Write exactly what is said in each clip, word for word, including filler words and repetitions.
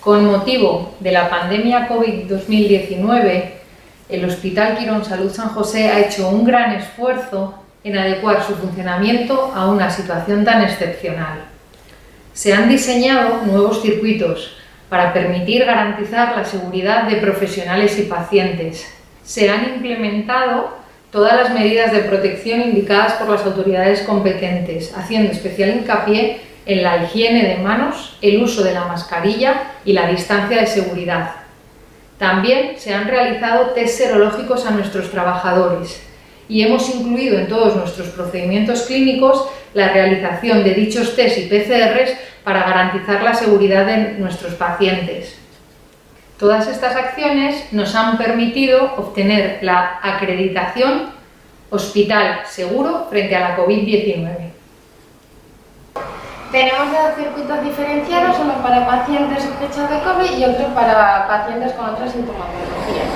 Con motivo de la pandemia COVID dos mil diecinueve, el Hospital Quirón Salud San José ha hecho un gran esfuerzo en adecuar su funcionamiento a una situación tan excepcional. Se han diseñado nuevos circuitos para permitir garantizar la seguridad de profesionales y pacientes. Se han implementado todas las medidas de protección indicadas por las autoridades competentes, haciendo especial hincapié en la higiene de manos, el uso de la mascarilla y la distancia de seguridad. También se han realizado test serológicos a nuestros trabajadores y hemos incluido en todos nuestros procedimientos clínicos la realización de dichos test y P C Rs para garantizar la seguridad de nuestros pacientes. Todas estas acciones nos han permitido obtener la acreditación Hospital Seguro frente a la COVID diecinueve. Tenemos dos circuitos diferenciados, uno para pacientes sospechosos de COVID y otro para pacientes con otras sintomatologías.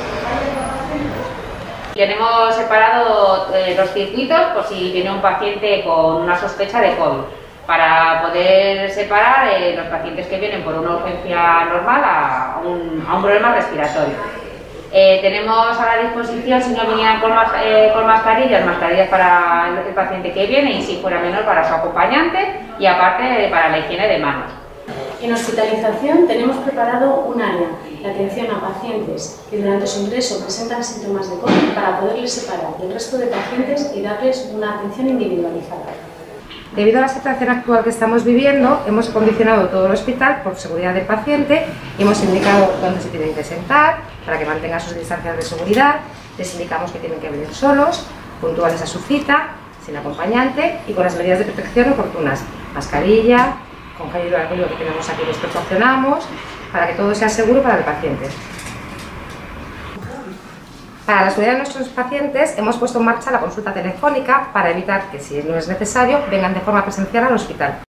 Tenemos separado eh, los circuitos por si viene un paciente con una sospecha de COVID, para poder separar eh, los pacientes que vienen por una urgencia normal a un, a un problema respiratorio. Eh, tenemos a la disposición, si no vinieran con, mas, eh, con mascarillas, mascarillas para el, el paciente que viene y si fuera menor para su acompañante y aparte eh, para la higiene de manos. En hospitalización tenemos preparado un área de atención a pacientes que durante su ingreso presentan síntomas de COVID para poderles separar del resto de pacientes y darles una atención individualizada. Debido a la situación actual que estamos viviendo, hemos acondicionado todo el hospital por seguridad del paciente y hemos indicado dónde se tienen que sentar para que mantengan sus distancias de seguridad, les indicamos que tienen que venir solos, puntuales a su cita, sin acompañante y con las medidas de protección oportunas, mascarilla, con gel hidroalcohólico que tenemos aquí les proporcionamos, para que todo sea seguro para el paciente. Para la seguridad de nuestros pacientes hemos puesto en marcha la consulta telefónica para evitar que, si no es necesario, vengan de forma presencial al hospital.